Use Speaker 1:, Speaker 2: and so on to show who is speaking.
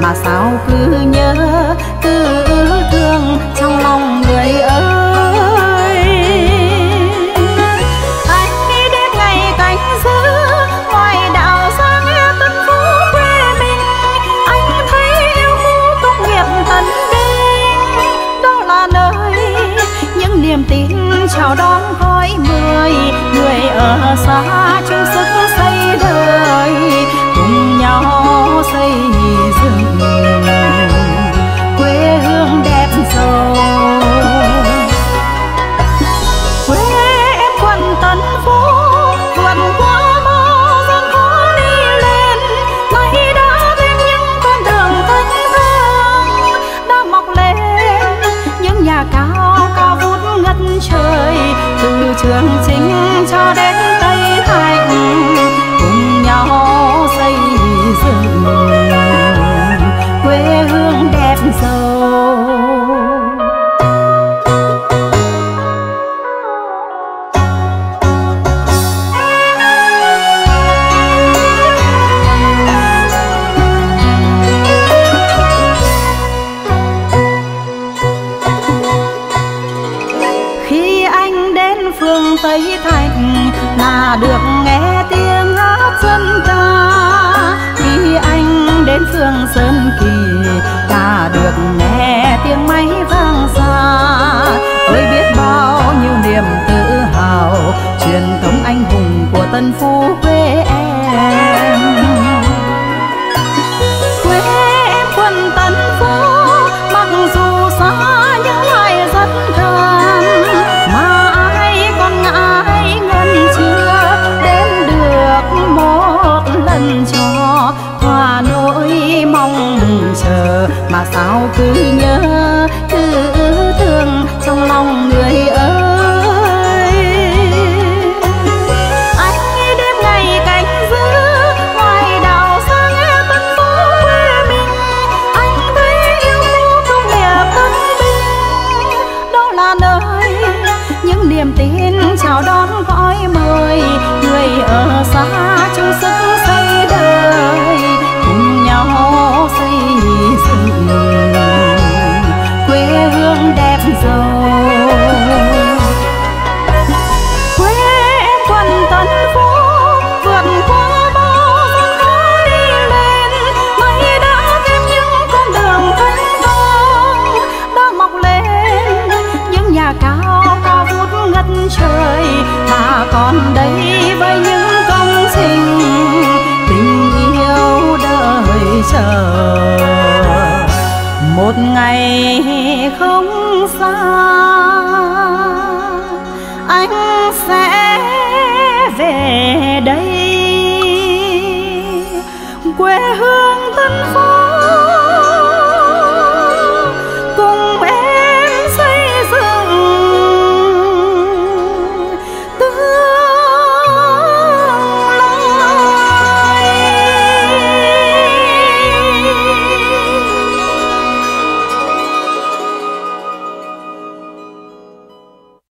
Speaker 1: mà sao cứ nhớ cứ thương trong lòng người ơi. Anh đi đêm ngày canh giữ ngoài đảo xa nghe Tân Phú quê mình, anh thấy yêu khu công nghiệp Tân Bình, đó là nơi những niềm tin chào đón khói mười. Người ở xa chung sức xây đời, cùng nhau xây dựng quê hương đẹp giàu. Quê em quận Tân Phú vượt qua bao gian khó đi lên, nay đã thêm những con đường thanh thang đã mọc lên, những nhà cao cao vút ngất trời, từ Trường Chinh cho đến Tây Thành, cùng nhau xây dựng quê hương đẹp giàu. Khi anh đến phường Tây Thành là được nghe tiếng hát dân ca, khi anh đến phường Sơn Kỳ là được nghe tiếng máy vang xa. Tôi biết bao nhiêu niềm tự hào, truyền thống anh hùng của Tân Phú quê em. Quê em quận Tân Phú mặc dù xa nhưng lại rất gần, mà ai còn ngại ngần chưa đến được một lần cho thỏa nỗi mong chờ, mà sao cứ nhớ cứ thương trong lòng người ơi. Anh đêm ngày canh giữ ngoài đảo xa nghe Tân Phú quê mình, anh thấy yêu khu công nghiệp Tân Bình, đó là nơi những niềm tin chào đón khói mời. Người ở xa chung sức xây đời, cùng nhau xây dựng quê hương đẹp giàu. Quê em quận Tân Phú vượt qua bao gian khó đi lên, nay đã thêm những con đường thanh thang đã mọc lên, những nhà cao cao vút ngất trời, mà còn đây với những công trình tình yêu đợi chờ một ngày không xa.